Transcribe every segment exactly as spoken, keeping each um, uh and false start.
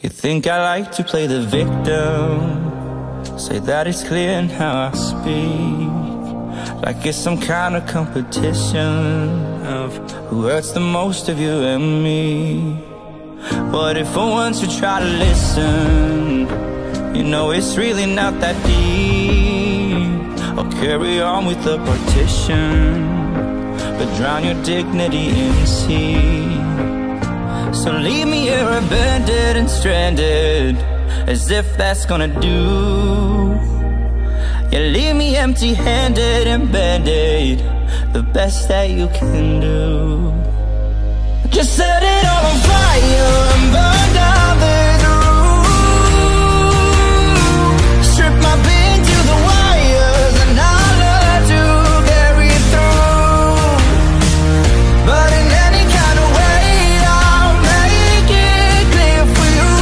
You think I like to play the victim, say that it's clear in how I speak, like it's some kind of competition of who hurts the most of you and me. What if for once you try to listen? You know it's really not that deep. Or carry on with the partition, but drown your dignity in the sea. So leave me here abandoned and stranded, as if that's gonna do. Yeah, leave me empty-handed and band-aid, the best that you can do. Just set it all on fire and burn down this room. Strip my being to the wires and I'll learn to carry through. But in any kind of way I'll make it clear for you,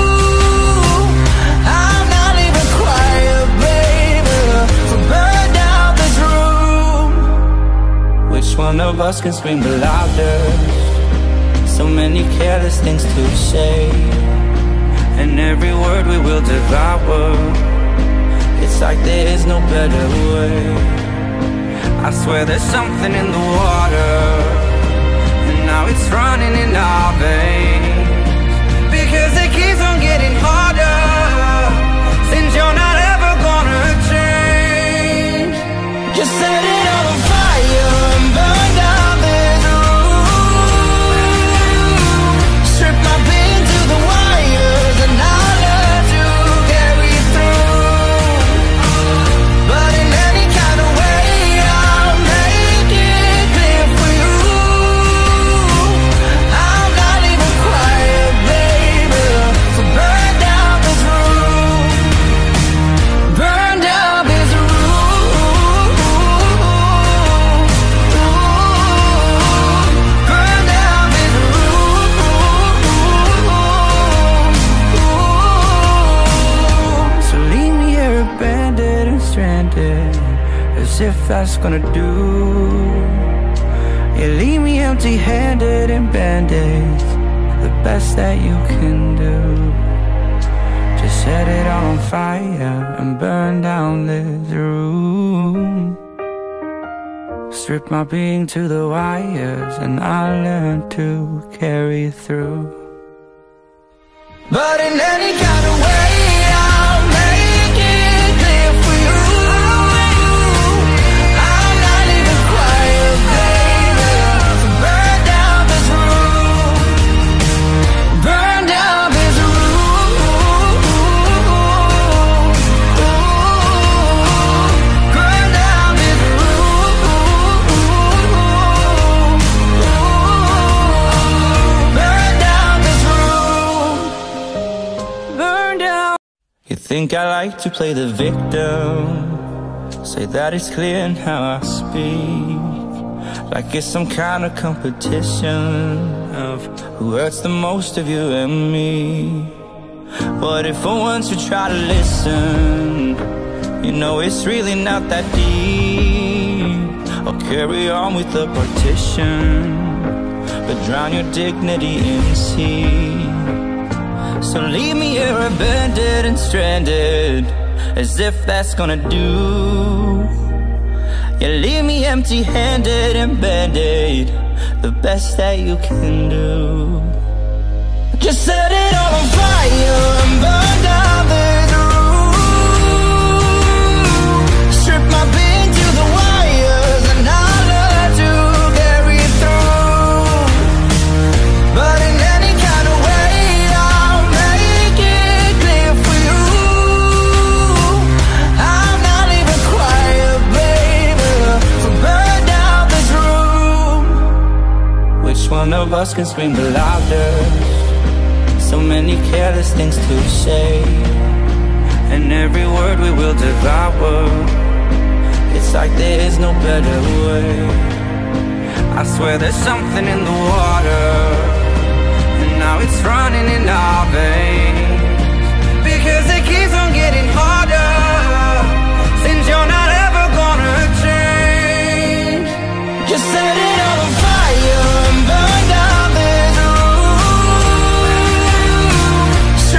I'm not even quiet, baby, so burn down this room. Which one of us can scream the loudest? So many careless things to say, and every word we will devour. It's like there is no better way. I swear there's something in the water, and now it's running in our veins, because it keeps on getting harder, since you're not ever gonna change. Just set it all on fire and burn down this room. Strip my being to the wires and I'll learn to carry through. But in any kind of way I'll make it clear for you, I'm not even quiet, baby, so burn down this room. Burn down this room. Burn down this room. So leave me here abandoned and stranded, as if that's gonna do. Yeah, leave me empty-handed and band-aids, the best that you can do. Just set it all on fire and burn down this room. Strip my being to the wires and I'll learn to carry through. But in any kind of way I'll make it clear for you, I'm not even quiet, baby, so burn down this room. Burn down this room. Burn down this room. Burn down this room. Burn down. You think I like to play the victim, say that it's clear in how I speak, like it's some kind of competition of who hurts the most of you and me. What if for once you try to listen? You know it's really not that deep. Or carry on with the partition, but drown your dignity in the sea. So leave me here abandoned and stranded, as if that's gonna do. Yeah, leave me empty-handed and band-aid, the best that you can do. Just set it all on fire and burn down this room. Strip my being to the wires and I'll learn to carry through. But in any kind of way I'll make it clear for you, I'm not even quiet, baby, so burn down this room. Which one of us can scream the loudest? So many careless things to say, and every word we will devour. It's like there is no better way. I swear there's something in the water, and now it's running in our veins, because it keeps on getting harder, since you're not ever gonna change. Just set it all on fire and burn down this room.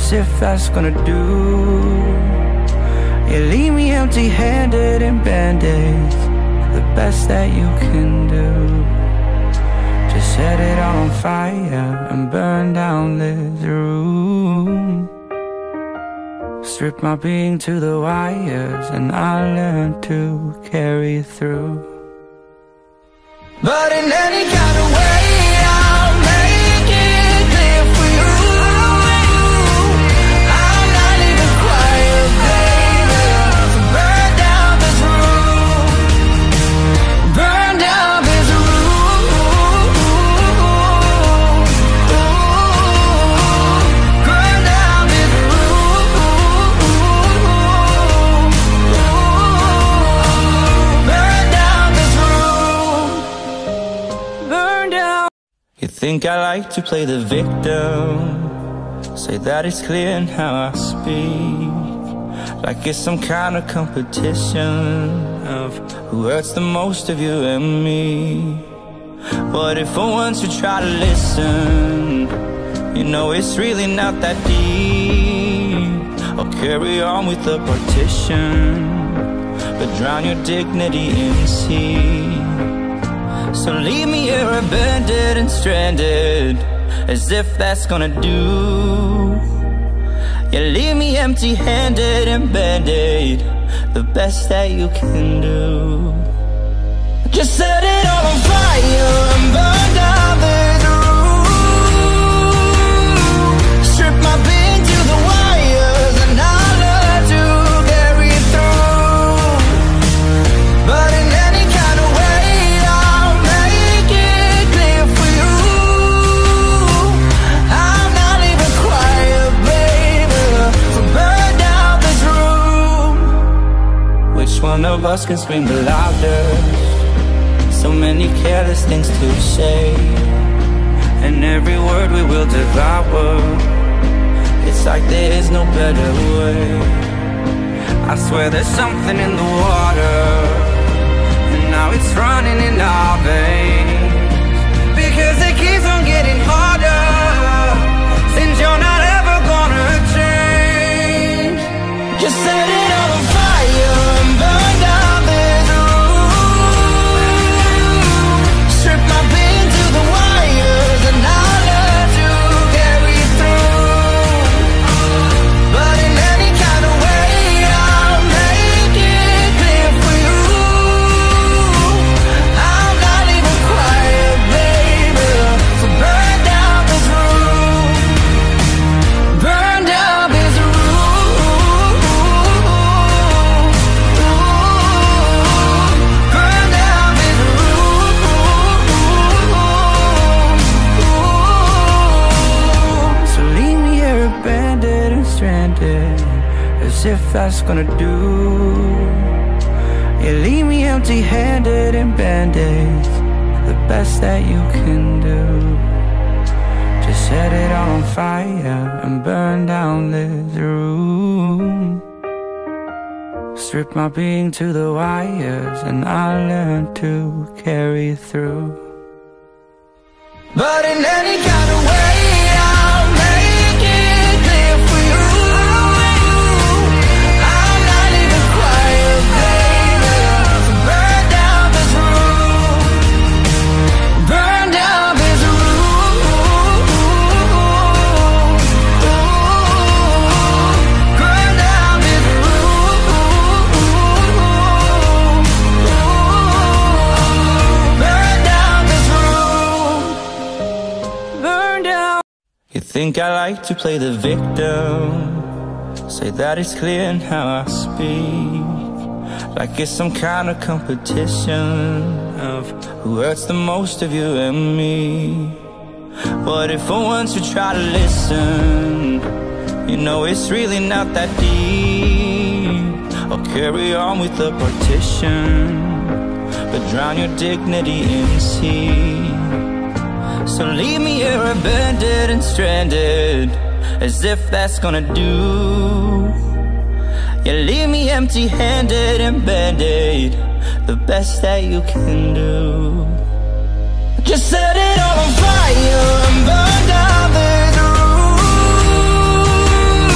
as if that's gonna do. You leave me empty-handed and band-aids, the best that you can do. Just set it all on fire and burn down this room. Strip my being to the wires, and I learn to carry through. But in any kind of way, I'll make it clear for you, I'm not even quiet, baby. So burn down this room, burn down this room, burn down this room, burn down this room, burn down. You think I like to play the victim, say that it's clear in how I speak, like it's some kind of competition of who hurts the most of you and me. What if for once you try to listen? You know it's really not that deep. I'll carry on with the partition, but drown your dignity in the sea. So leave me here abandoned and stranded, as if that's gonna do. You leave me empty-handed and band-aid, the best that you can do. Just set it all on fire and burn down this room. Strip my being to the wires, and I'll learn to carry through. But in any kind of way, I'll make it clear for you, I'm not even quiet, baby. So burn down this room. Which one of us can scream the loudest? So many careless things to say, and every word we will devour. It's like there is no better way. I swear there's something in the water, and now it's running in our veins, because it keeps on getting harder, since you're not ever gonna change. Just set it all on fire and burn down this room. Strip my being to the wires, and I'll learn to carry through. But in any kind of way, I'll make it clear for you, I'm not even quiet, baby. So burn down this room, burn down this room, burn down this room. So leave me here abandoned and stranded, as if that's gonna do. You leave me empty-handed and band-aids, the best that you can do. Just set it all on fire and burn down this room. Strip my being to the wires, and I'll learn to carry through. But in any kind of way, I'll make it clear for you, I'm not even quiet, baby. So burn down this room, burn down this room, burn down this room, burn down this room, burn down. You think I like to play the victim, say that it's clear in how I speak, like it's some kind of competition of who hurts the most of you and me. What if for once you try to listen? You know it's really not that deep. I'll carry on with the partition, but drown your dignity in the sea. So leave me here abandoned and stranded, as if that's gonna do. You leave me empty-handed and band-aid, the best that you can do. Just set it all on fire and burn down this room.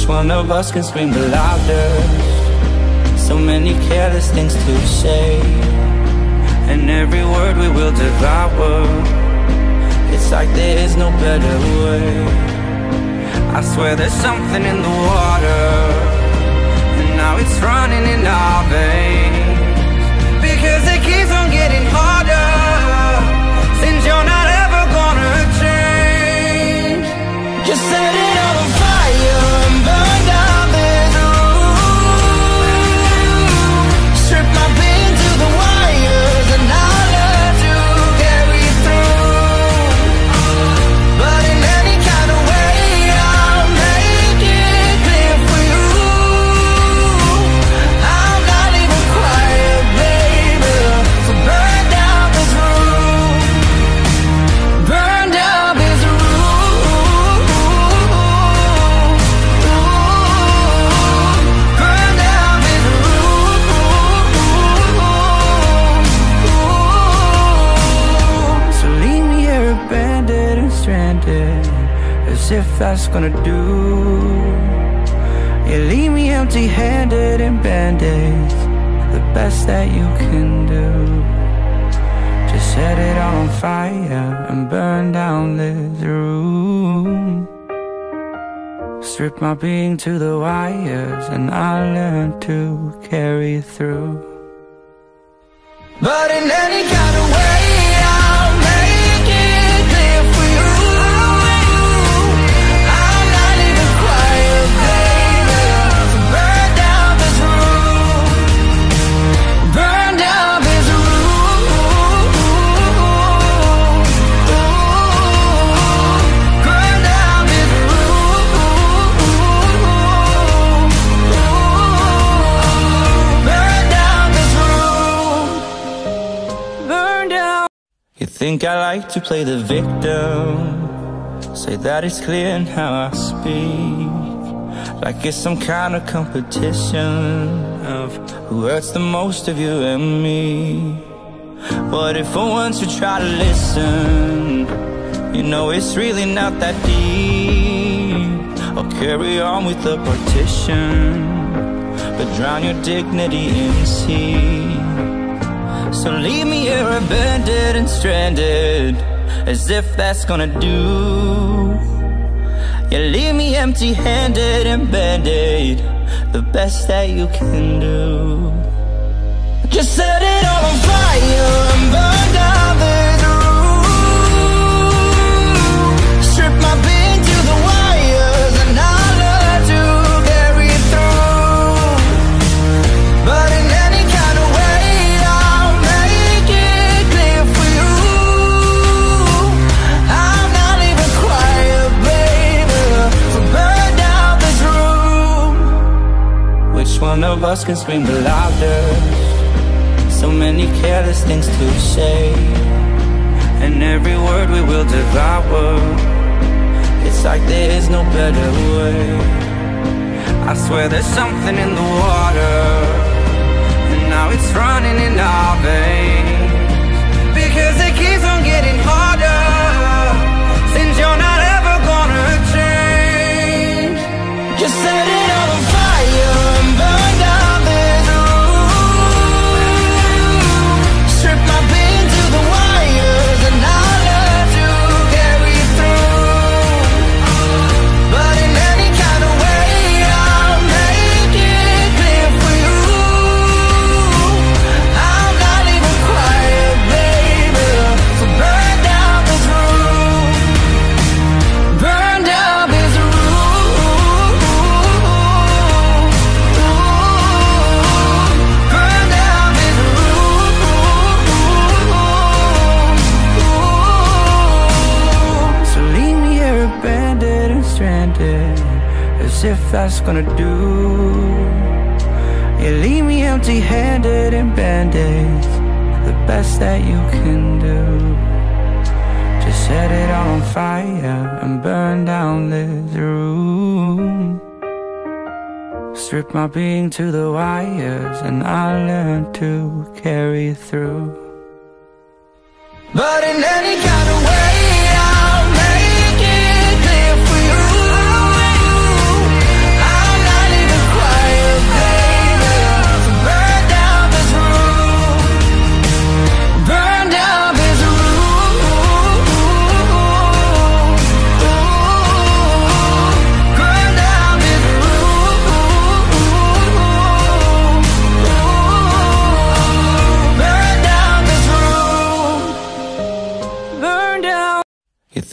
one of us can scream the loudest? So many careless things to say, and every word we will devour. It's like there is no better way. I swear there's something in the water, and now it's running in our veins, because it keeps on getting harder, since you're not ever gonna change. Just set it all on fire and burn down this room. Strip my being to the wires, and I'll let you carry through. But in any kind of way, I'll make it clear for you. I'm not even quiet, baby. So burn down this room. Burn down this room. Burn down this room. So leave me here abandoned and stranded, as if that's gonna do. You leave me empty-handed and band-aids, the best that you can do. Just set it all on fire and burn down this room. Strip my being to the wires, and I'll learn to carry through. But in any kind of way, I'll make it clear for you. I'm not even quiet, baby. So burn down this room. Burn down this room. Burn down this room. Burn down this room. Burn down. You think I like to play the victim, say that it's clear in how I speak, like it's some kind of competition of who hurts the most of you and me. What if for once you try to listen? You know it's really not that deep. Or carry on with the partition, but drown your dignity in sea. So leave me here abandoned and stranded, as if that's gonna do. You leave me empty-handed and band-aid, the best that you can do. Just set it all on fire and burn down this room. Strip my being to the wires, and I'll let you carry through. But in any kind of way, I'll make it clear for you. I'm not even quiet, baby. So burn down this room. Which one of us can scream the loudest? So many careless things to say, and every word we will devour. It's like there is no better way. I swear there's something in the water, and now it's running in our veins, because it keeps on getting harder, since you're not ever gonna change. Just set it all on fire and burn down this room. Strip my being to the wires, and I'll let you carry through. But in any kind of way, I'll make it clear for you. I'm not even quiet, baby. So burn down this room. Burn down this room. Burn down this room. So leave me here abandoned and stranded, as if that's gonna do. You leave me empty-handed and band-aids, the best that you can do. Just set it all on fire and burn down this room. Strip my being to the wires, and I'll learn to carry through. But in any kind of way, I'll make it clear for you. I'm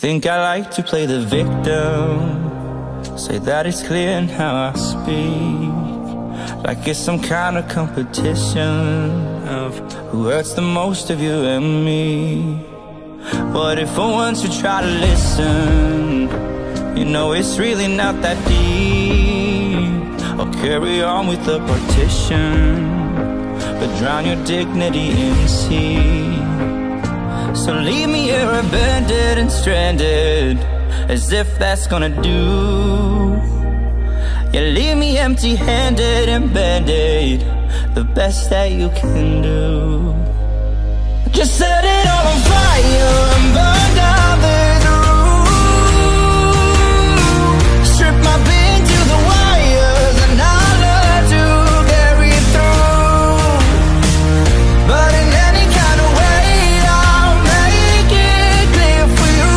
think I like to play the victim, say that it's clear in how I speak, like it's some kind of competition of who hurts the most of you and me. What if for once you try to listen? You know it's really not that deep. Or carry on with the partition, but drown your dignity in the sea. So leave me here abandoned and stranded, as if that's gonna do. Yeah, leave me empty-handed and band-aid, the best that you can do. Just set it all on fire and burn down this room. Strip my being to the wires and I'll learn to carry through. But in any kind of way I'll make it clear for you,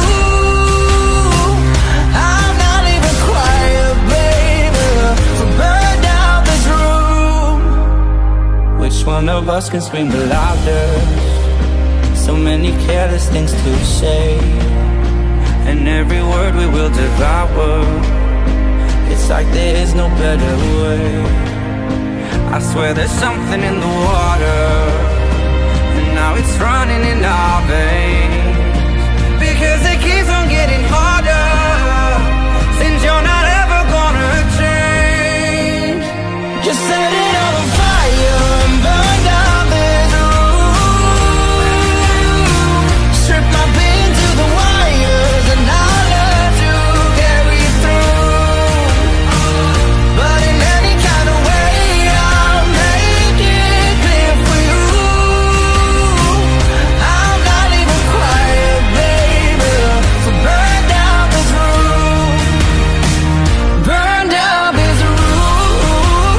I'm not even quiet, baby. So burn down this room. Which one of us can scream the loudest? So many careless things to say, and every word we will devour. It's like there is no better way. I swear there's something in the water, and now it's running in our veins, because it keeps on getting harder, since you're not ever gonna change. Just set it all on fire and burn down this room. Strip my being to the wires and I'll learn to carry through. But in any kind of way I'll make it clear for you, I'm not even quiet, baby. So burn down this room. Burn down this room.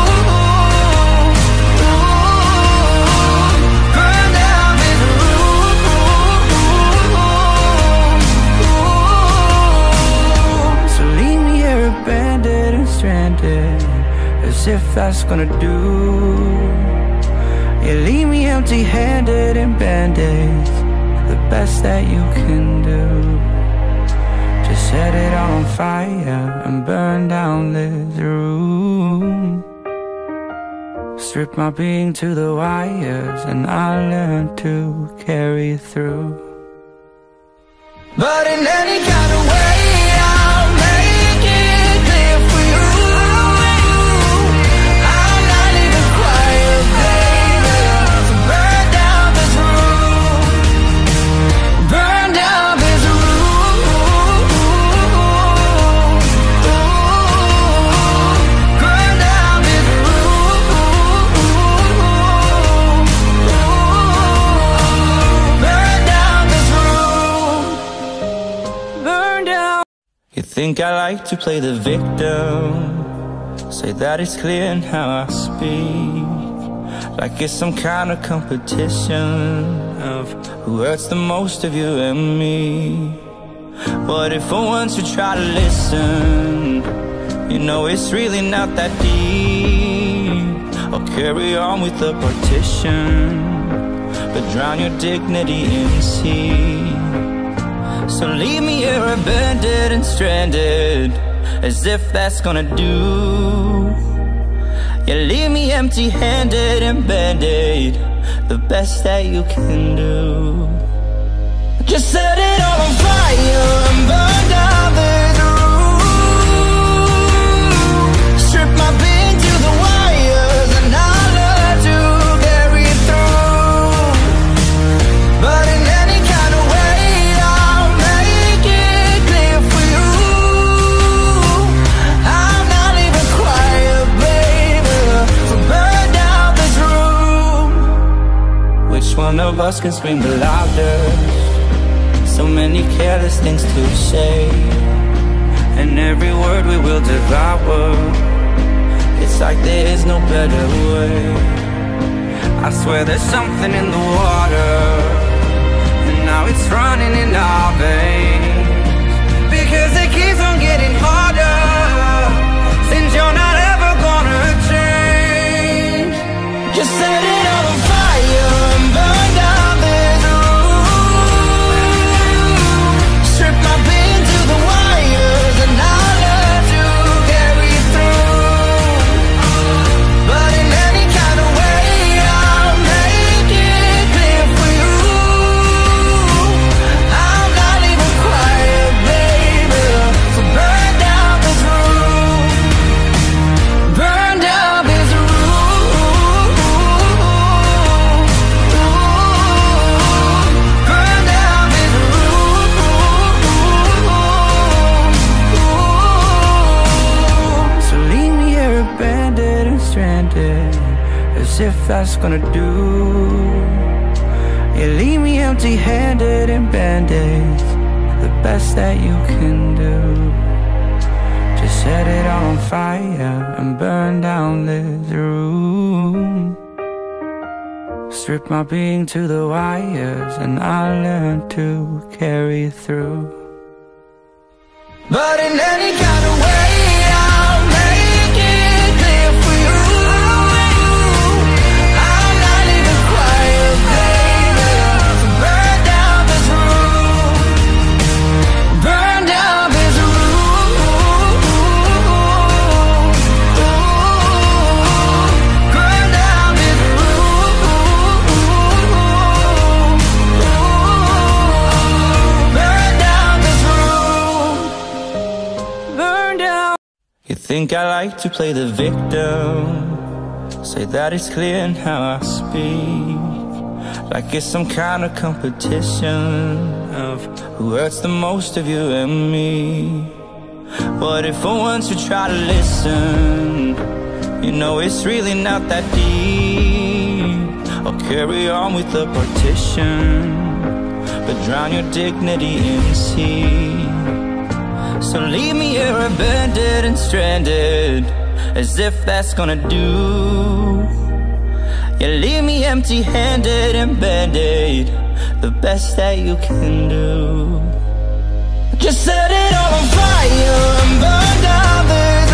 Burn down this room. So leave me here abandoned and stranded, as if that's gonna do. Yeah, leave me empty-handed and band-aids, the best that you can do. Just set it all on fire and burn down this room. Strip my being to the wires and I'll learn to carry through. But in any kind of way I'll make it clear for you, I'm not even quiet, baby. So burn down this room. Burn down this room. Burn down this room. Burn down this room. Burn down. You think I like to play the victim, say that it's clear in how I speak, like it's some kind of competition of who hurts the most of you and me. What if for once you try to listen? You know it's really not that deep. Or carry on with the partition, but drown your dignity in the sea. So leave me here abandoned and stranded, as if that's gonna do. Yeah, leave me empty-handed and band-aid, the best that you can do. Just set it all on fire and burn down this room. Strip my being to the wires and I'll learn to carry through. But in any kind of way I'll make it clear for you, I'm not even quiet, baby. So burn down this room. Which one of us can scream the loudest? So many careless things to say, and every word we will devour. It's like there is no better way. I swear there's something in the water, and now it's running in our veins, because it keeps on getting harder, since you're not ever gonna change. Just set it all on fire and burn down this room. Strip stranded, as if that's gonna do. You leave me empty-handed and band-aids, the best that you can do. Just set it all on fire and burn down this room. Strip my being to the wires, and I learn to carry through. But in any kind of way, I'll make it clear for you, I'm not even quiet, baby. So burn down this room, burn down this room, burn down this room, burn down this room, burn down. You think I like to play the victim, say that it's clear in how I speak, like it's some kind of competition of who hurts the most of you and me. But if for once you try to listen, you know it's really not that deep. I'll carry on with the partition, but drown your dignity in the sea. So leave me here abandoned and stranded, as if that's gonna do. You leave me empty-handed and band-aid, the best that you can do. Just set it all on fire and burn down this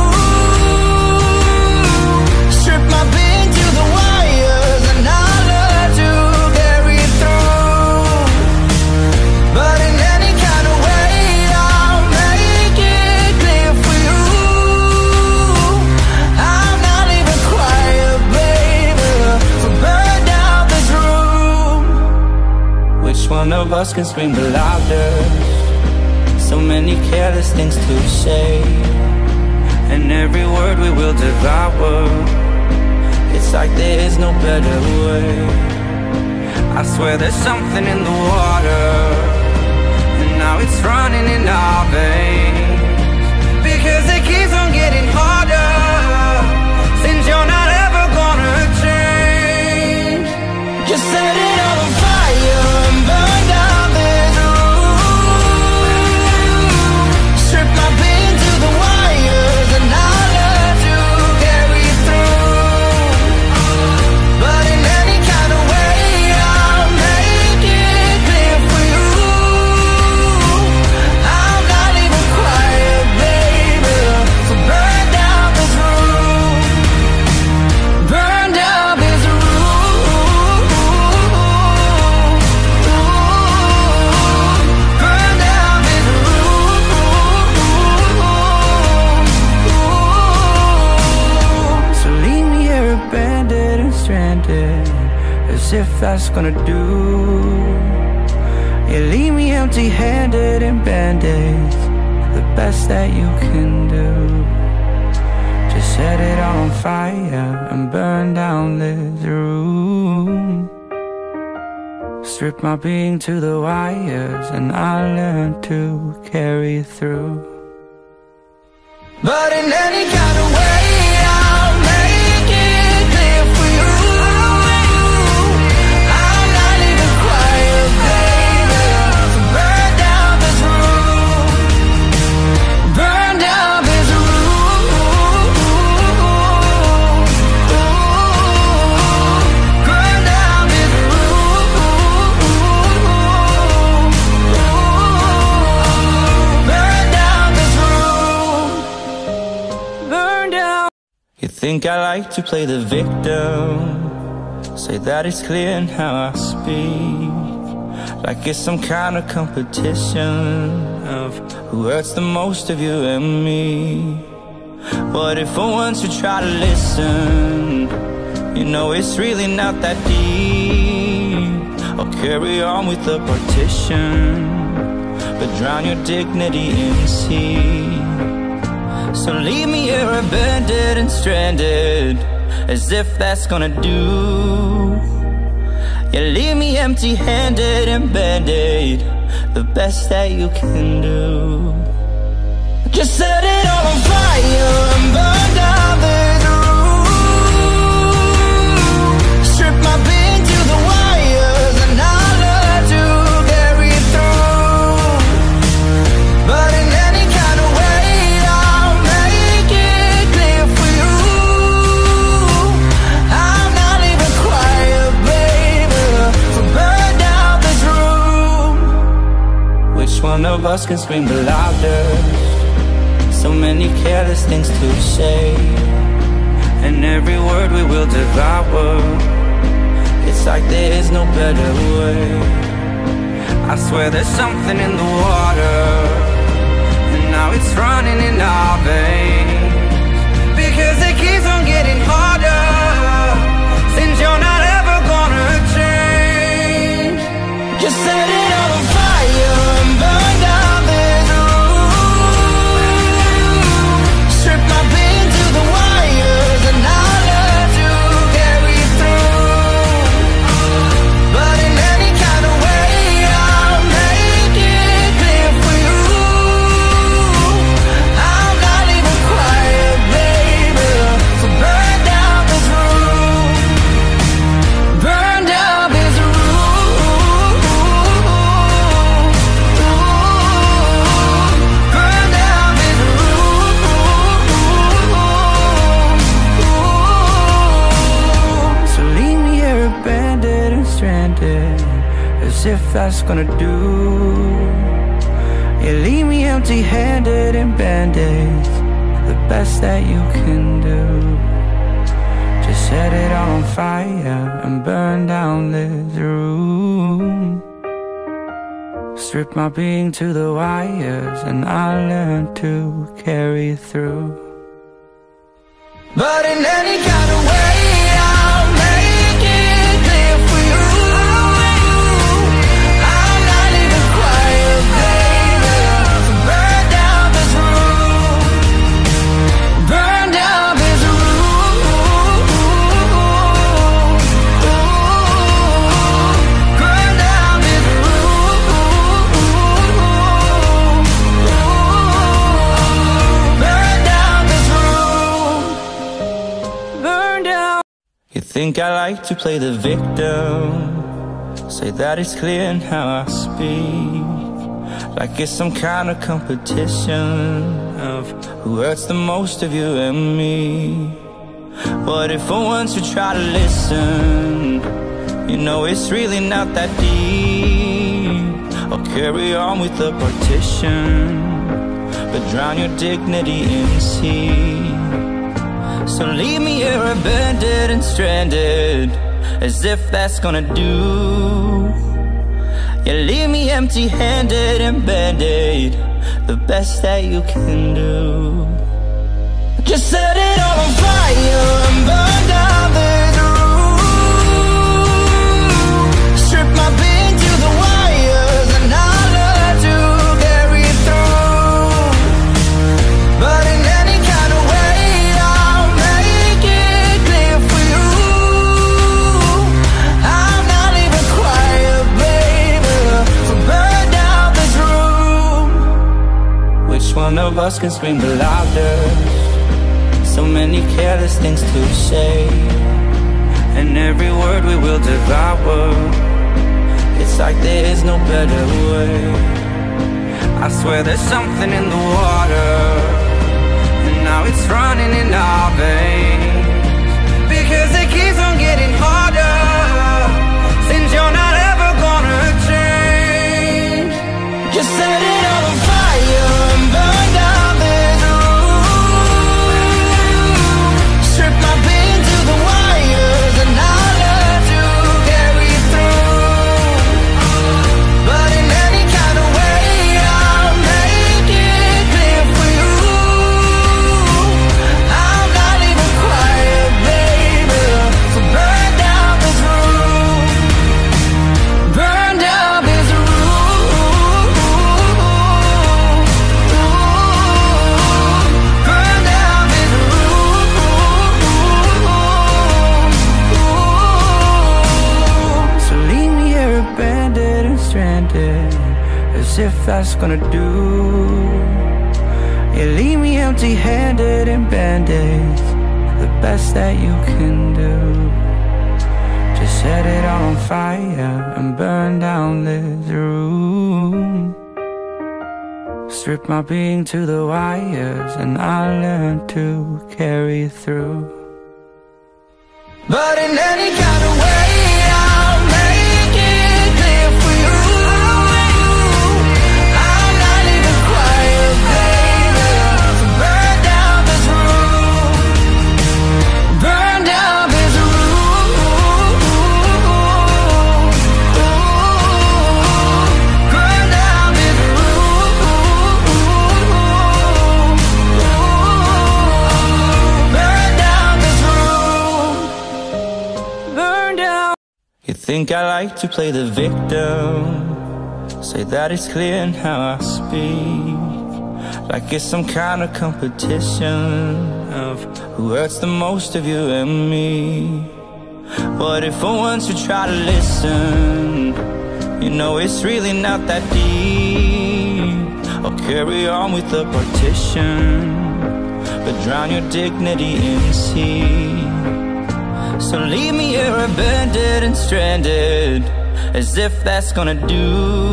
room. Strip my being to the wires, and I'll learn to carry through. But in any kind of way, I'll make it clear for you, I'm not even quiet, baby. So burn down this room. Which one of us can scream the loudest? So many careless things to say, and every word we will devour. It's like there is no better way. I swear there's something in the water, and now it's running in our veins, because it keeps on getting harder, since you're not ever gonna change. Just set it all on fire and burn down this room. Strip my being to the wires, and I'll learn to carry through. But in any kind of way, I'll make it clear for you, I'm not even quiet, baby. So burn down this room, burn down this room, burn down this room. So leave me here abandoned and stranded, as if that's gonna do. You leave me empty-handed and band-aids, the best that you can do. Just set it all on fire and burn down this room. Strip my being to the wires, and I learn to carry through. But in any kind of way, I'll make it clear for you, I'm not even quiet, baby. So burn down this room, burn down this room, burn down this room, burn down this room, burn down. You think I like to play the victim, say that it's clear in how I speak, like it's some kind of competition of who hurts the most of you and me. But if for once you try to listen, you know it's really not that deep. I'll carry on with the partition, but drown your dignity in the sea. So leave me here abandoned and stranded, as if that's gonna do. You leave me empty-handed and band-aid, the best that you can do. Just set it all on fire and burn down this room. of us can scream the loudest. So many careless things to say, and every word we will devour. It's like there is no better way. I swear there's something in the water, and now it's running in our veins. Because it keeps on getting harder, since you're not ever gonna change. Just set it on fire and burn down this room. Strip my pain to the wires, and I'll let you carry through. But in any kind of way, I'll make it clear for you. I'm not even quiet, baby. So burn down this room. Burn down this room. Burn down this room. So leave me here abandoned and stranded, as if that's gonna do. You leave me empty-handed and band-aids, the best that you can do. Just set it all on fire and burn down this room. Strip my being to the wires, and I'll learn to carry through. But in any kind of way, I'll make it clear for you. I'm not even quiet, baby. So burn down this room. Burn down this room. Burn down this room. Burn down this room. Burn down. You think I like to play the victim, say that it's clear in how I speak, like it's some kind of competition of who hurts the most of you and me. But if for once you try to listen, you know it's really not that deep. Or carry on with the partition, but drown your dignity in sea. So leave me here abandoned and stranded, as if that's gonna do. You leave me empty-handed and band-aid, the best that you can do. Just set it all on fire and burn down this room. Strip my being to the wires, and I'll let you carry through. But in any kind of way, I'll make it clear for you. I'm not even quiet, baby. So burn down this room. Which one of us can scream the loudest? So many careless things to say, and every word we will devour. It's like there is no better way. I swear there's something in the water, and now it's running in our veins. Because it keeps on getting harder, since you're not ever gonna change. Just set it all on fire and burn down this room. Strip my being to the wires, and I'll let you carry through. But in any kind of way, I'll make it clear for you. I'm not even quiet, baby. So burn down this room. Burn down this room. Burn down this room. So leave me here abandoned and stranded, as if that's gonna do. You leave me empty-handed and band-aids, the best that you can do. Just set it all on fire and burn down this room. Strip my being to the wires, and I'll learn to carry through. But in any kind of way, I'll make it clear for you. I'm not think I like to play the victim, say that it's clear in how I speak, like it's some kind of competition of who hurts the most of you and me. What if for once you try to listen? You know it's really not that deep. Or carry on with the partition, but drown your dignity in the sea. So leave me here abandoned and stranded, as if that's gonna do.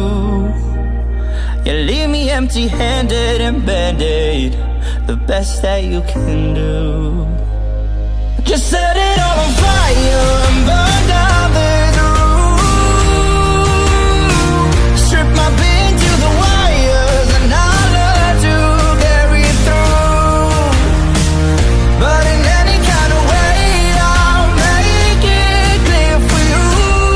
Yeah, leave me empty-handed and band-aid, the best that you can do. Just set it all on fire and burn down this room. Strip my being to the wires and I'll learn to carry through. But in any kind of way I'll make it clear for you,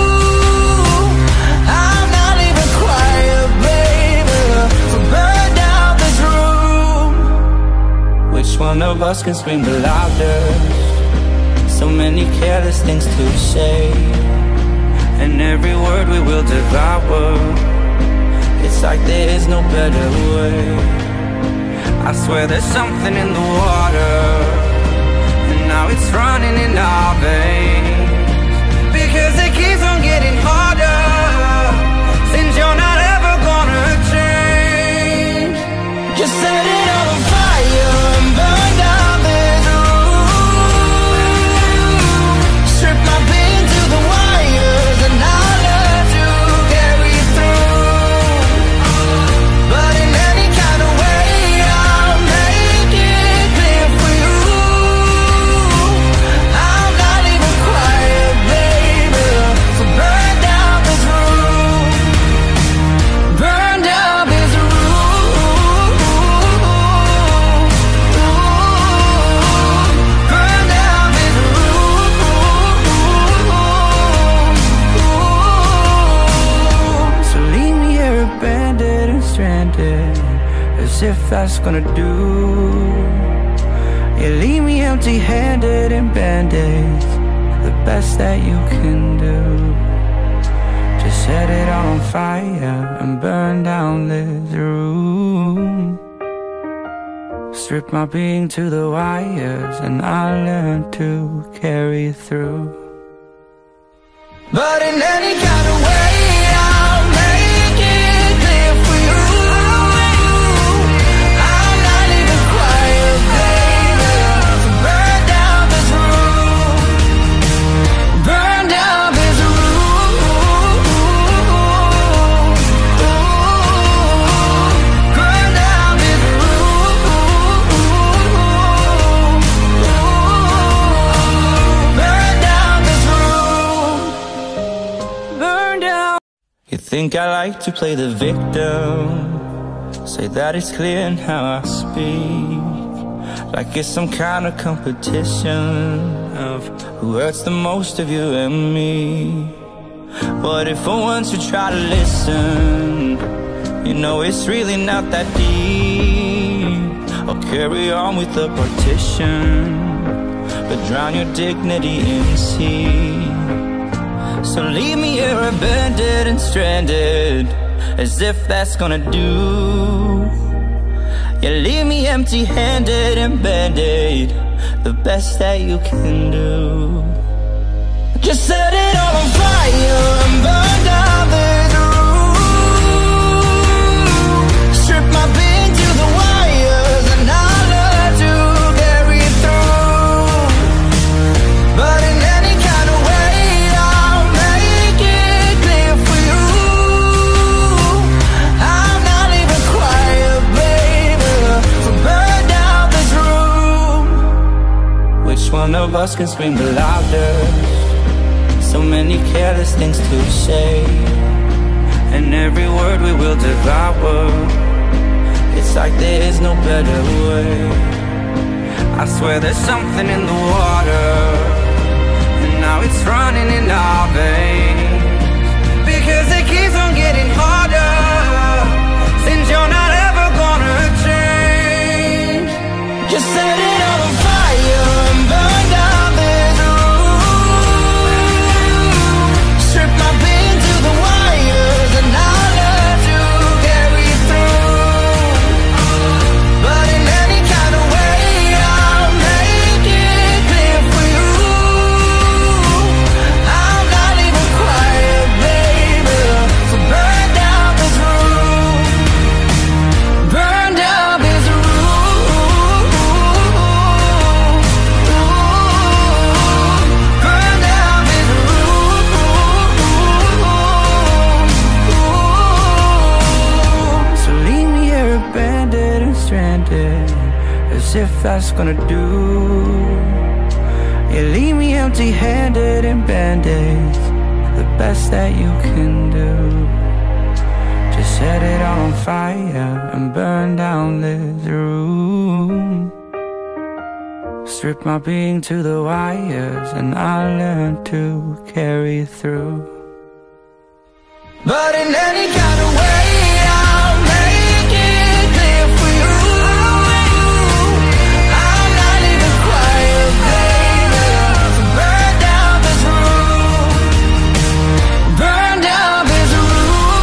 I'm not even quiet, baby. So burn down this room. Which one of us can scream the loudest? So many careless things to say, and every word we will devour. It's like there is no better way. I swear there's something in the water, and now it's running in our veins, because it keeps on getting harder, since you're not ever gonna change. Just set it all on fire and burn down this room. Strip my being to the wires and I'll learn to carry through. But in any kind of way I'll make it clear for you, I'm not even quiet, baby. So burn down this room. Burn down this room. Burn down this room. So leave me here abandoned and stranded, as if that's gonna do. Yeah, leave me empty-handed and band-aids, the best that you can do. Just set it all on fire and burn down this room. Strip my being to the wires and I'll learn to carry through. But in any kind of way I'll make it clear for you, I'm not even quiet, baby. So burn down this room. Burn down this room. Burn down this room. Burn down this room. Burn down. You think I like to play the victim, say that it's clear in how I speak, like it's some kind of competition of who hurts the most of you and me. What if for once you try to listen? You know it's really not that deep. Or carry on with the partition, but drown your dignity in the sea. So leave me here abandoned and stranded, as if that's gonna do. Yeah, leave me empty-handed and band-aid, the best that you can do. Just set it all on fire and burn down this room. Strip my being to the wires and I'll learn to carry through. But in any kind of way I'll make it clear for you, I'm not even quiet, baby. So burn down this room. Which one of us can scream the loudest? So many careless things to say, and every word we will devour. It's like there is no better way. I swear there's something in the water, and now it's running in our veins, because it keeps on getting harder, since you're not ever gonna change. Just set it all on fire and burn down this room. Strip that's gonna do. You leave me empty-handed and band-aids, the best that you can do. Just set it on fire and burn down this room. Strip my being to the wires, and I learn to carry through. But in any kind of way, I'll make it clear for you, I'm not even quiet, baby. So burn down this room, burn down this room,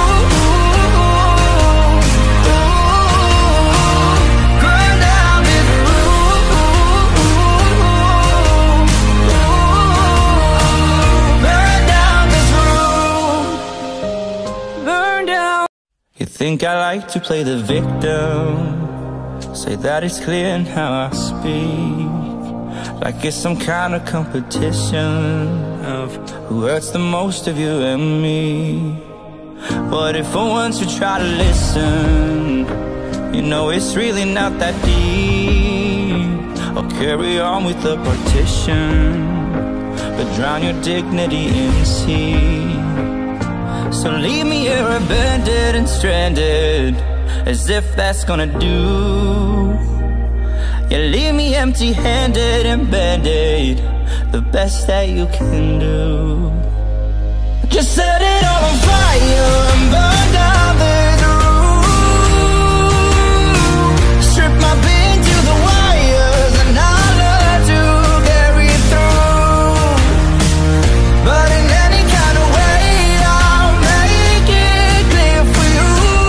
burn down this room, burn down this room, burn down. You think I like to play the victim, say that it's clear in how I speak, like it's some kind of competition of who hurts the most of you and me. But if for once you try to listen, you know it's really not that deep. I'll carry on with the partition, but drown your dignity in the sea. So leave me here abandoned and stranded, as if that's gonna do. You leave me empty-handed and band-aid, the best that you can do. Just set it all on fire and burn down this room. Strip my being to the wires, and I'll learn to carry through. But in any kind of way, I'll make it clear for you,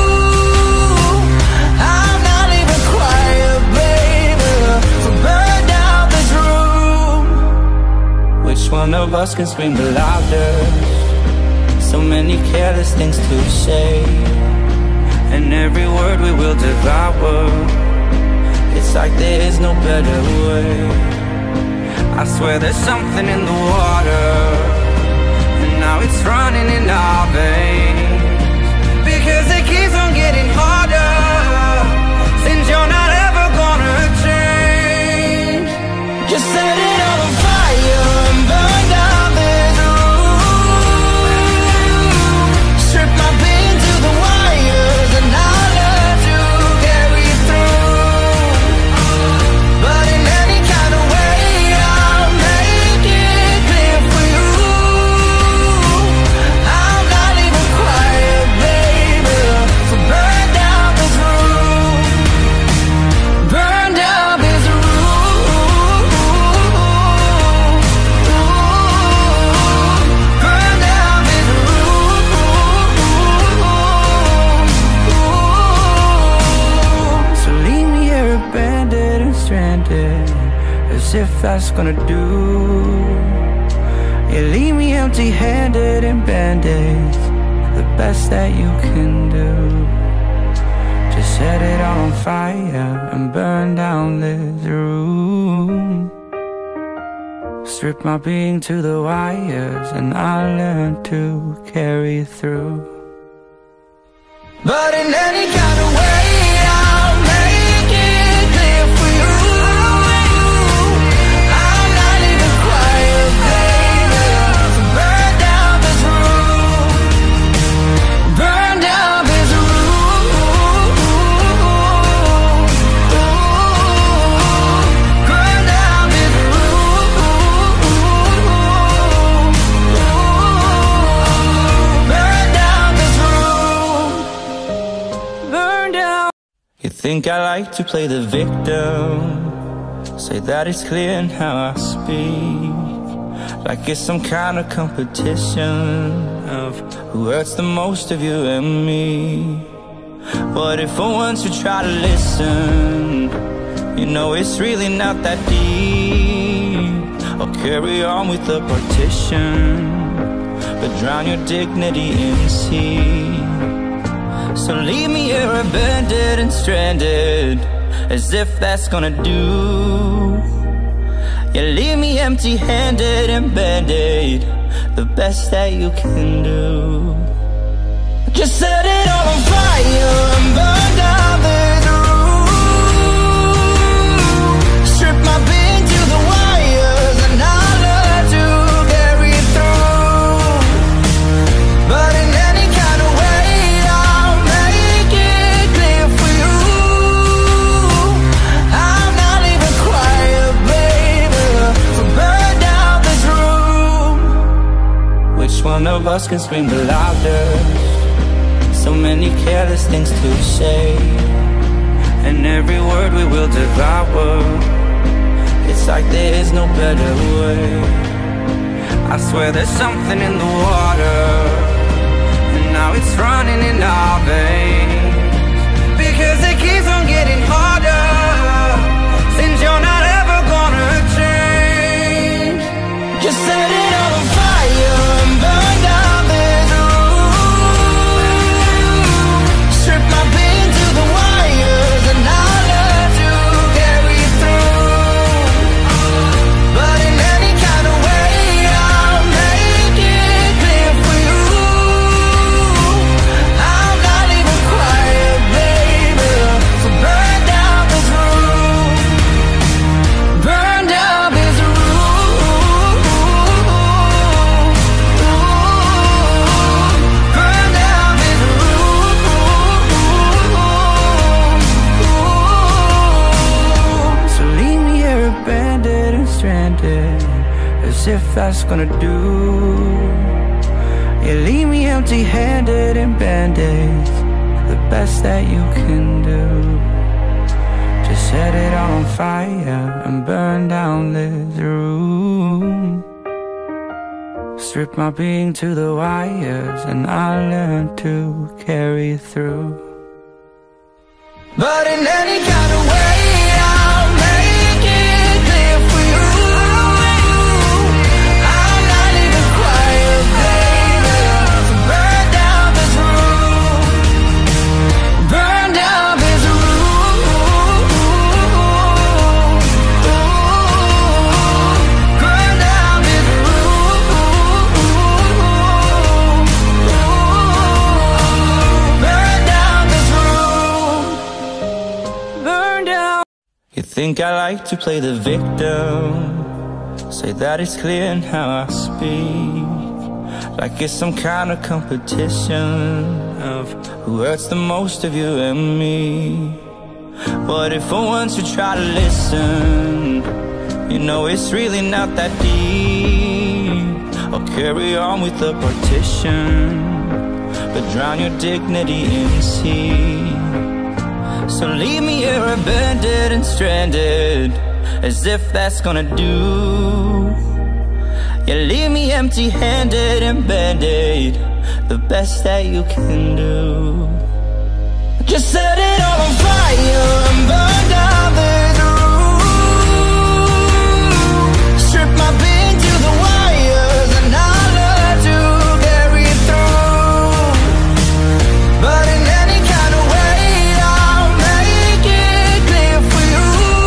I'm not even quiet, baby. So burn down this room. Which one of us can scream the loudest? So many careless things to say, and every word we will devour. It's like there is no better way. I swear there's something in the water, and now it's running in our veins, because it keeps on getting harder, since you're not ever gonna change. Just set it all on fire and burn down this room. Strip my being to the wires, and I'll learn to carry through. But in any kind of way, I'll make it clear for you, I'm not even quiet, baby. So burn down this room, burn down this room, burn down this room. So leave me here abandoned and stranded, as if that's gonna do. You leave me empty-handed and band-aids, the best that you can do. Just set it all on fire and burn down this room. Strip my being to the wires, and I learn to carry through. But in any kind of way, I'll make it clear for you, I'm not even quiet, baby. So burn down this room, burn down this room, burn down this room, burn down this room, burn down. You think I like to play the victim, say that it's clear in how I speak, like it's some kind of competition of who hurts the most of you and me. But if for once you try to listen, you know it's really not that deep. I'll carry on with the partition, but drown your dignity in the sea. So leave me here abandoned and stranded, as if that's gonna do. You leave me empty-handed and band-aid, the best that you can do. Just set it all on fire and burn down this room. of us can scream the loudest. So many careless things to say, and every word we will devour. It's like there is no better way. I swear there's something in the water, and now it's running in our veins. Because it keeps on getting harder, since you're not ever gonna change. Just set it on fire and burn down this room. Strip my pain to the wires, and I'll let you carry through. But in any kind of way, I'll make it clear for you. I'm not even quiet, baby. So burn down this room. Burn down this room. Burn down this room. So leave me here abandoned and stranded, as if that's gonna do. You leave me empty-handed and band-aids, the best that you can do. Just set it on fire and burn down this room. Strip my being to the wires, and I'll learn to carry through. But in any kind of way, I'll make it clear for you. I'm not even quiet, baby. So burn down this room. Burn down this room. Burn down this room. Burn down this room. Burn down. You think I like to play the victim, say that it's clear in how I speak, like it's some kind of competition of who hurts the most of you and me. What if for once you try to listen? You know it's really not that deep. Or carry on with the partition, but drown your dignity in sea. So leave me here abandoned and stranded, as if that's gonna do. You leave me empty-handed and band-aid, the best that you can do. Just set it all on fire and burn down this room. Strip my being to the wires, and I'll let you carry through. But in any kind of way, I'll make it clear for you.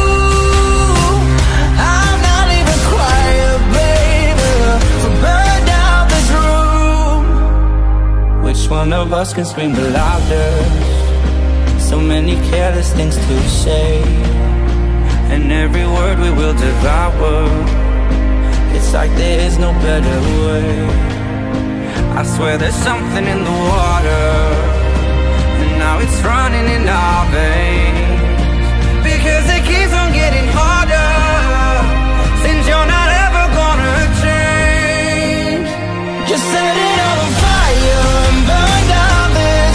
I'm not even quiet, baby. So burn down this room. Which one of us can scream the loudest? So many careless things to say, and every word we will devour. It's like there is no better way. I swear there's something in the water, and now it's running in our veins. Because it keeps on getting harder, since you're not ever gonna change. Just set it on fire and burn down this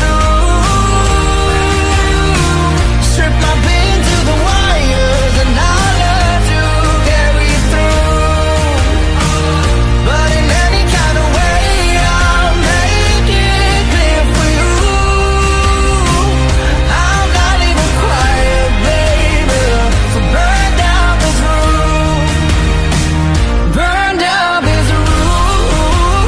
room. Strip my pain to the wires, and I'll let you carry through. But in any kind of way, I'll make it clear for you. I'm not even quiet, baby. So burn down this room. Burn down this room.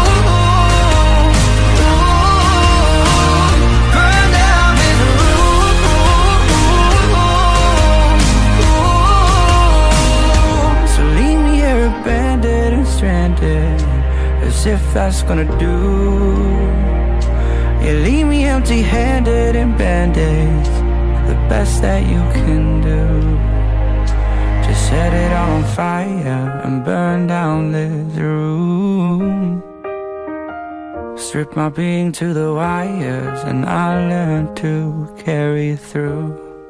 Burn down this room. So leave me here abandoned and stranded, as if that's gonna do. You leave me empty-handed and band-aids, the best that you can do. Just set it on fire and burn down this room. Strip my being to the wires, and I'll learn to carry through.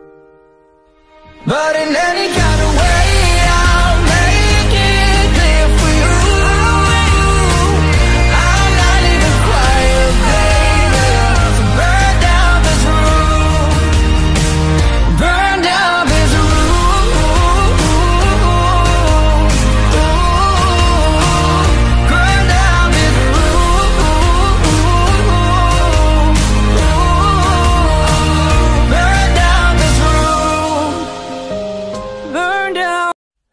But in any kind of way, I'll make it clear for you. I'm not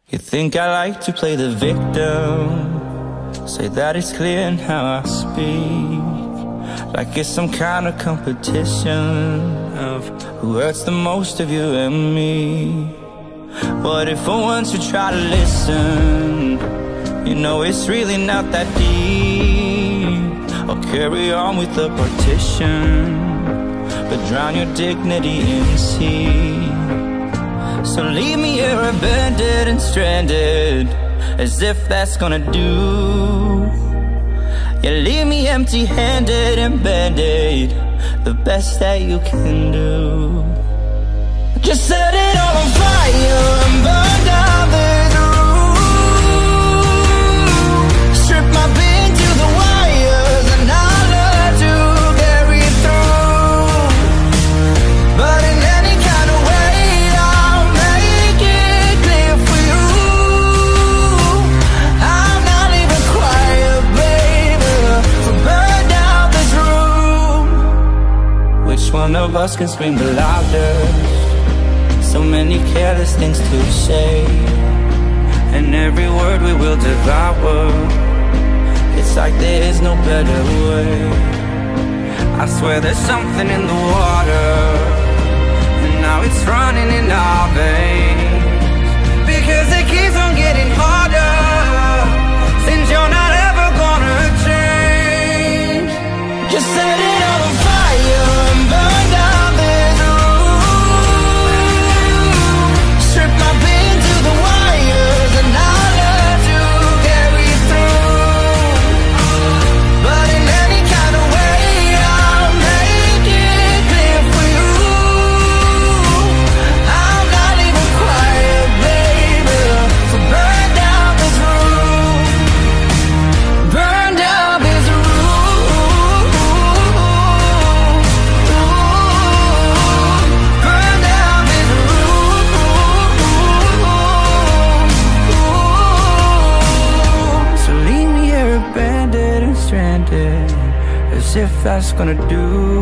You think I like to play the victim, say that it's clear in how I speak, like it's some kind of competition of who hurts the most of you and me. What if for once you try to listen? You know it's really not that deep. Or carry on with the partition, but drown your dignity in the sea. So leave me here abandoned and stranded, as if that's gonna do. Yeah, leave me empty-handed and band-aid, the best that you can do. Just set it all on fire and burn down this room. Strip my being to the wires and I'll learn to carry through. But in any kind of way I'll make it clear for you, I'm not even quiet, baby, so burn down this room. Which one of us can scream the loudest? So many careless things to say, and every word we will devour. It's like there is no better way. I swear there's something in the water, and now it's running in our veins, because it keeps on getting harder, since you're not ever gonna change. Just set it all on fire and burn down this room. Strip my being to the wires and I'll learn to carry through. But in any kind of way I'll make it clear for you, I'm not even quiet, baby, so burn down this room. Burn down this room. Burn down this room. So leave me here abandoned and stranded, as if that's gonna do.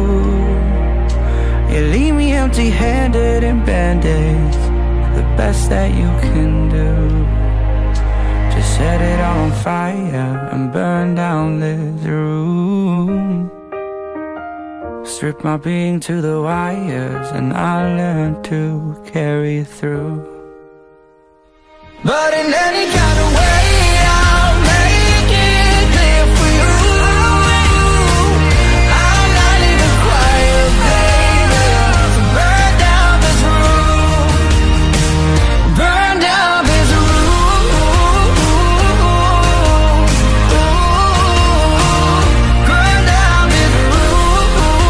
You leave me empty-handed and band-aids, the best that you can do. Just set it all on fire and burn down this room. Strip my being to the wires and I'll learn to carry through. But in any kind of way I'll make it clear for you, I'm not even quiet, baby, so burn down this room. Burn down this room. Burn down this room.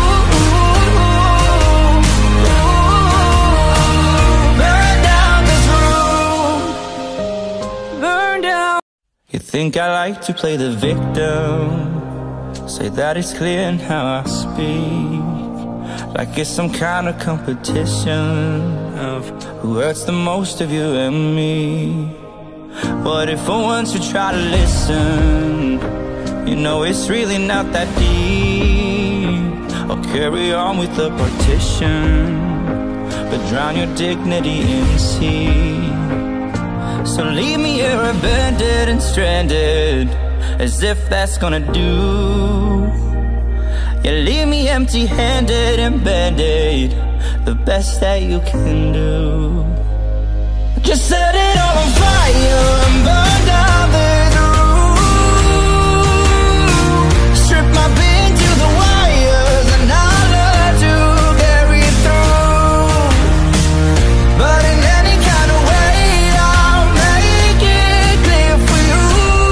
Burn down this room. Burn down. You think I like to play the victim, say that it's clear in how I speak, like it's some kind of competition of who hurts the most of you and me. What if for once you try to listen? You know it's really not that deep. Or carry on with the partition, but drown your dignity in the sea. So leave me here abandoned and stranded, as if that's gonna do. Yeah, leave me empty-handed and band-aid, the best that you can do. Just set it all on fire and burn down this room. Strip my being to the wires and I'll learn to carry through. But in any kind of way I'll make it clear for you,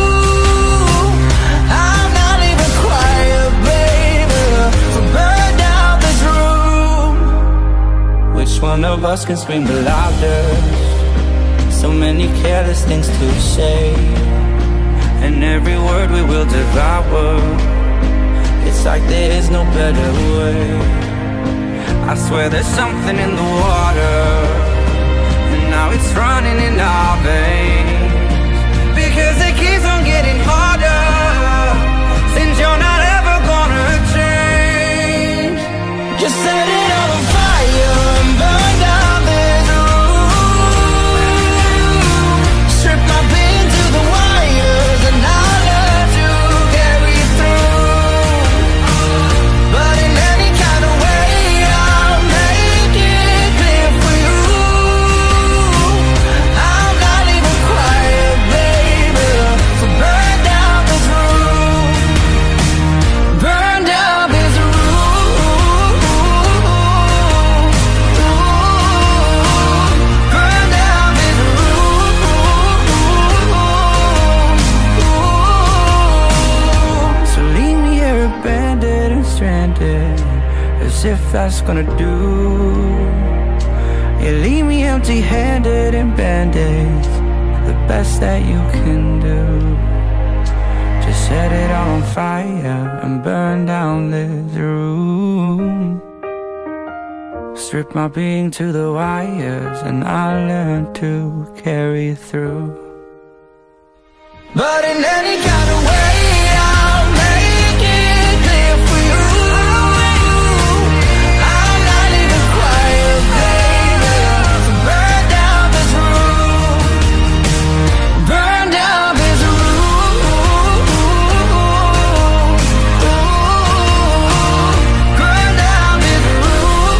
I'm not even quiet, baby, so burn down this room. Which one of us can scream the loudest? So many careless things to say, and every word we will devour. It's like there is no better way. I swear there's something in the water, and now it's running in our veins, because it keeps on getting harder, since you're not ever gonna change. Just set it all on fire and burn down this room. stranded, as if that's gonna do. You leave me empty-handed and band-aids, the best that you can do. Just set it all on fire and burn down this room. Strip my being to the wires, and I learned to carry through. But in any kind of way, I'll make it clear for you, I'm not even quiet, baby. So burn down this room, burn down this room, burn down this room,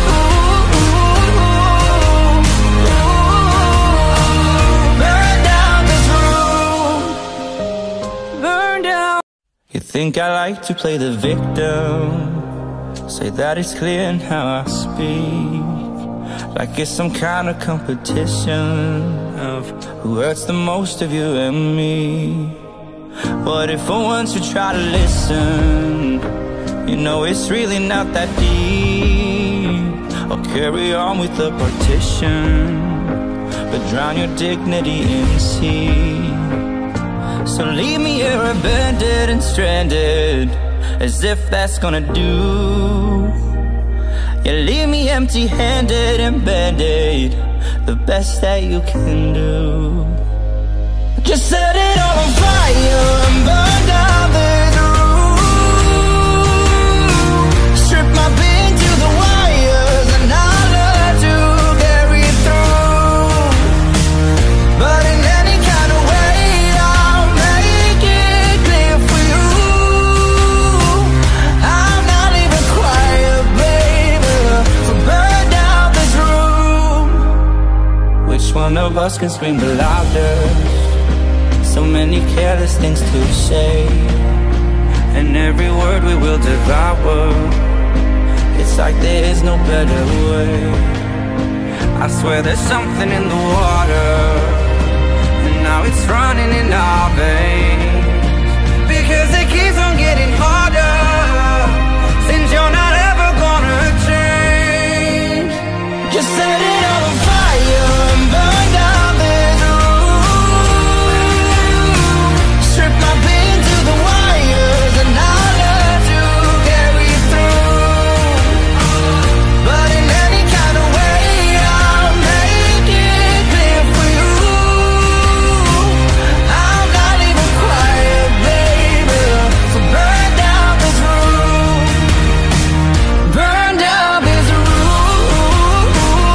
burn down this room, burn down. You think I like to play the victim, say that it's clear in how I speak, like it's some kind of competition of who hurts the most of you and me. But if for once you try to listen, you know it's really not that deep. I'll carry on with the partition, but drown your dignity in the sea. So leave me here abandoned and stranded, as if that's gonna do. You leave me empty-handed and band-aid, the best that you can do. Just set it all on fire and burn down this room. Strip my being to the wires, and I'll learn to carry through. But in any kind of way, I'll make it clear for you, I'm not even quiet, baby. So burn down this room. Which one of us can scream the loudest? So many careless things to say, and every word we will devour. It's like there is no better way. I swear there's something in the water, and now it's running in our veins, because it keeps on getting harder, since you're not ever gonna change. Just set it all on fire and burn down this room. Strip my being to the wires, and I'll learn to carry through. But in any kind of way, I'll make it clear for you, I'm not even quiet, baby. So burn down this room, burn down this room,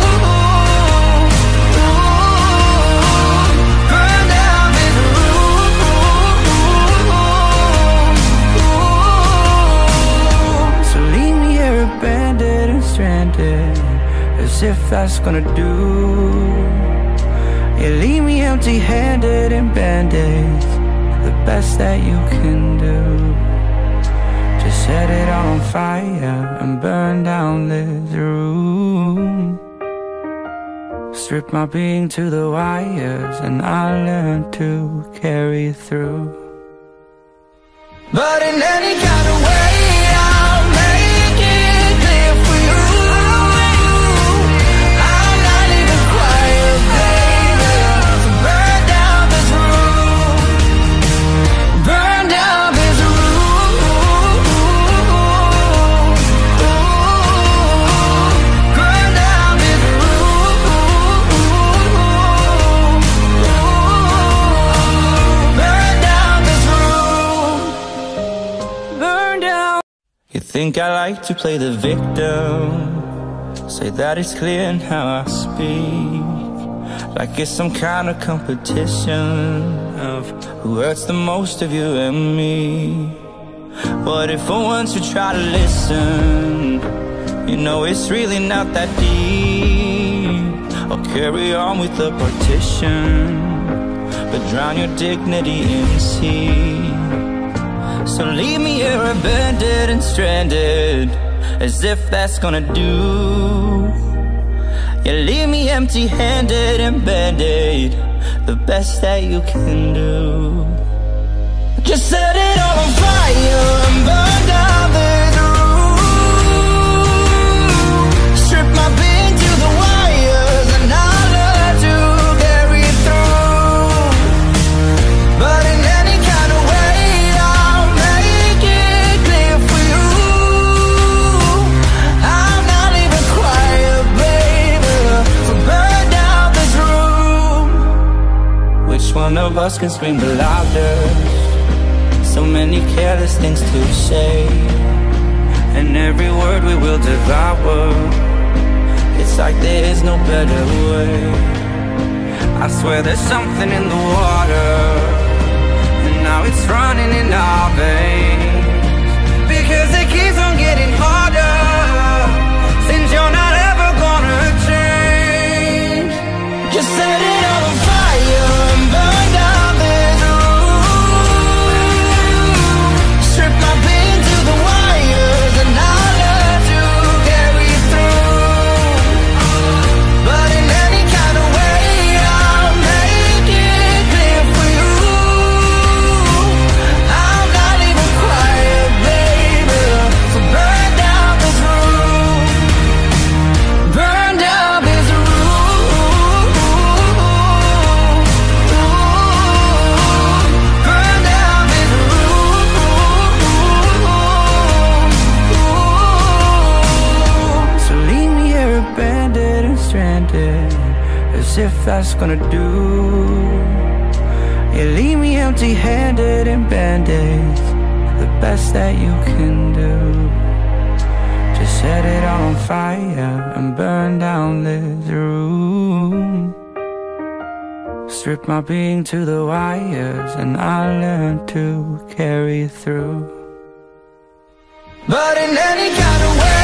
burn down this room. So leave me here abandoned and stranded, as if that's gonna do. You leave me empty-handed and band-aids, the best that you can do. Just set it all on fire and burn down this room. Strip my being to the wires, and I learn to carry through. But in any kind of way, I'll make it clear for you, I'm not even quiet, baby. So burn down this room, burn down this room, burn down this room, burn down this room, burn down. You think I like to play the victim, say that it's clear in how I speak, like it's some kind of competition of who hurts the most of you and me. But if for once you try to listen, you know it's really not that deep. I'll carry on with the partition, but drown your dignity in the sea. So leave me here abandoned and stranded, as if that's gonna do. You leave me empty-handed and band-aid, the best that you can do. Just set it all on fire and burn down this room. one of us can scream the loudest. So many careless things to say, and every word we will devour. It's like there is no better way. I swear there's something in the water, and now it's running in our veins. Because it keeps on getting harder, since you're not ever gonna change. Just set it on fire and burn down this room. Strip my pain to the wires, and I'll let you carry through. But in any kind of way, I'll make it clear for you. I'm not even quiet, baby. So burn down this room. Burn down this room. Burn down this room. So leave me here abandoned and stranded, as if that's gonna do. You leave me empty-handed and band-aids, the best that you can do. Just set it on fire and burn down this room. Strip my being to the wires, and I'll learn to carry through. But in any kind of way,